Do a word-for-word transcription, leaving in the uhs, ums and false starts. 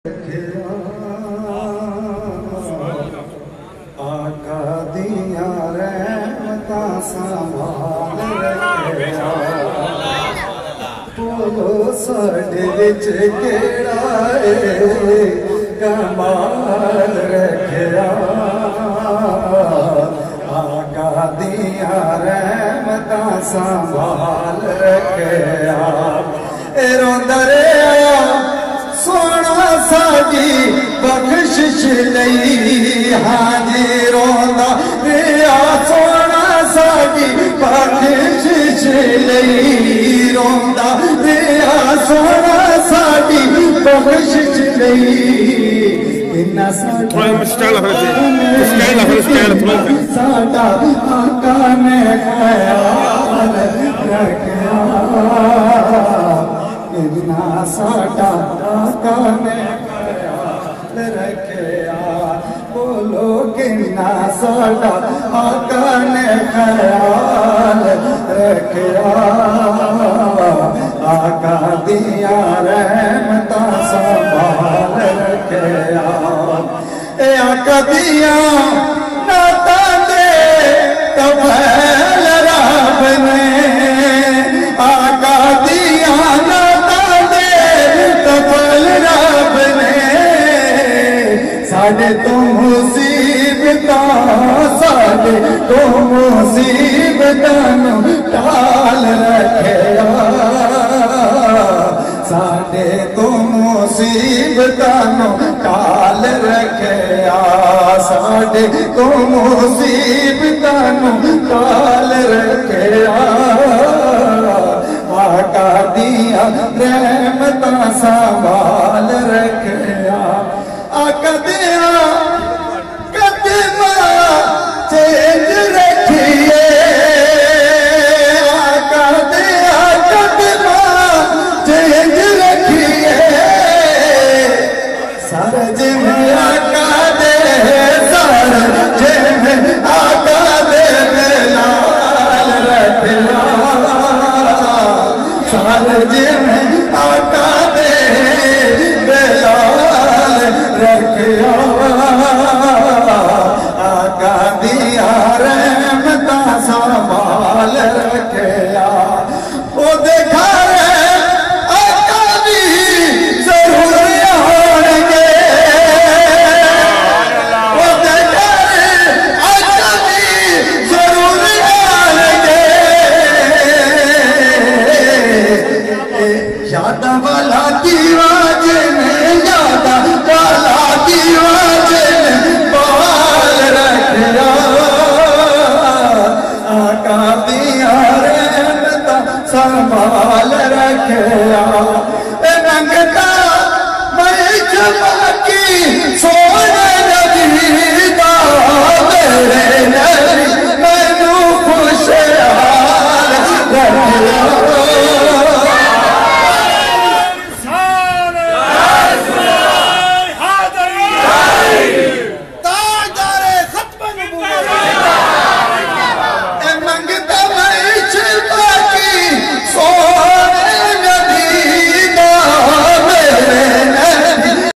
آقا دیا رحمتاں سنبھال رکھیا بولو ساڈے وچ کیڑا اے کمال رکھیا آقا دیا رحمتاں سنبھال رکھیا اے روندا رہیا سونا ساڈی بخشش لئی ہاں جی روندا رہیا سونا ساڈی بخشش لئی روندا رہیا سونا ساڈی بخشش لئی کنا ساڈا ساڈا آقا نے خیال رکھیا کنا ساڈا آقا نے خیال رکھیا بولو کنا ساڈا آقا نے خیال رکھیا آقا دیا رحمتاں سنبھال رکھیا اے آقا دیا نعتاں دے طویل رب نے آقا دیا نعتاں دے طویل رب نے ساڈے تو مصیبتاں ساڈے تو مصیبتاں نوں ٹال رکھیا ساڈے تو مصیبتاں نوں ٹال رکھیا ساڈے تو مصیبتاں نوں ٹال رکھیا آقا دیا رحمتاں سنبھال رکھیا آقا دیا قدماں چینج رکھیے آقا دیا قدماں چینج رکھیے سارا جن آقا دے سارا جن آقا دے بلال رکھیا سارا جن آقا دے بلال رکھیا آقا دیا رحمتاں سنبھال رکھیا او دیکھا آقا دی ضرور آن گے او دیکھا آقا دی ضرور آن گے یاداں والا دیواج میں یاداں والا دیواج میں بال رکھیا آقا دیا رحمتاں سنبھال رکھیا اے منگتا میں چمکی سونے نبی دا میرے نبی